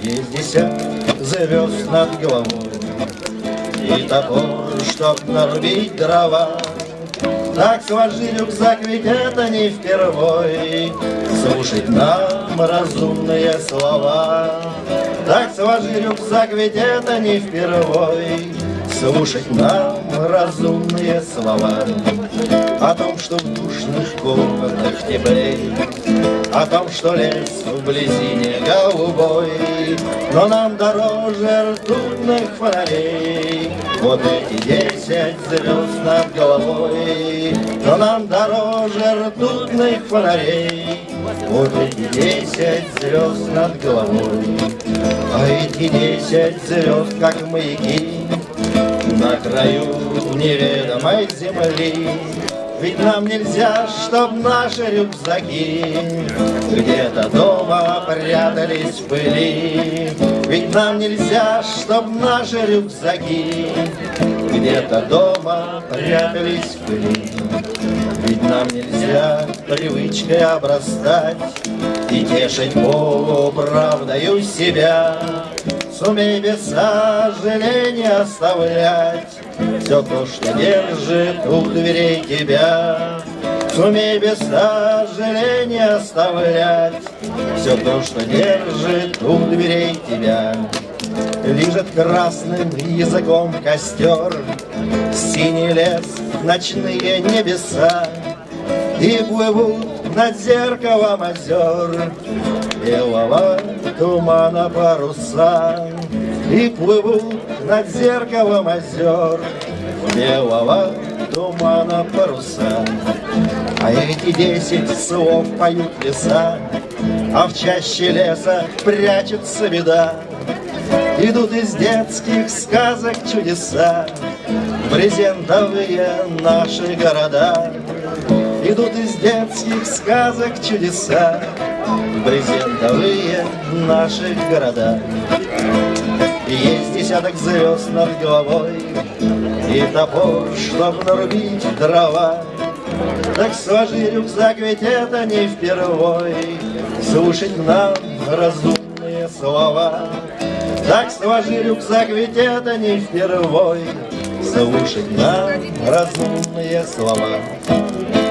Есть десяток звезд над головой и топор, чтоб нарубить дрова. Так сложи рюкзак, ведь это не впервой слушать нам разумные слова. Так сложи рюкзак, ведь это не впервой слушать нам разумные слова. О том, что в душных комнатах теплей, о том, что лес вблизи не голубой, но нам дороже ртутных фонарей. Вот эти 10 звезд над головой, но нам дороже ртутных фонарей. Вот эти 10 звезд над головой, а эти 10 звезд, как маяки на краю неведомой земли. Ведь нам нельзя, чтоб наши рюкзаки где-то дома прятались в пыли. Ведь нам нельзя, чтоб наши рюкзаки где-то дома прятались в пыли. Ведь нам нельзя привычкой обрастать и тешить полуправдою себя. Сумей без сожаления оставлять все то, что держит у дверей тебя. Сумей без сожаления оставлять все то, что держит у дверей тебя. Лижет красным языком костер синий лес, ночные небеса, и плывут над зеркалом озер белого тумана паруса. И плывут над зеркалом озер белого тумана паруса. А эти 10 слов поют леса, а в чаще леса прячется беда. Идут из детских сказок чудеса, брезентовые наши города. Идут из детских сказок чудеса, брезентовые наши города. Есть десяток звезд над головой и топор, чтоб нарубить дрова. Так сложи рюкзак, ведь это не впервой слушать нам разумные слова. Так сложи рюкзак, ведь это не впервой слушать нам разумные слова.